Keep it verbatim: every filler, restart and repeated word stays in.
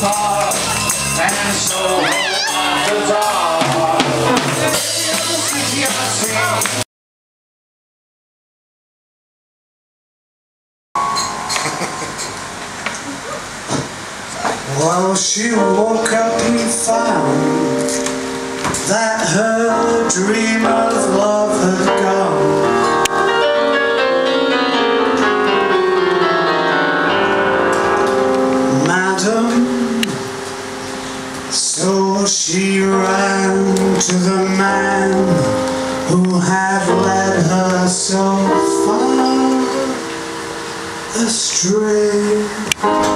apart, and so after dark. Well, she woke up and found that her dream of love had gone. Madam, so she ran to the man who had led her so far astray.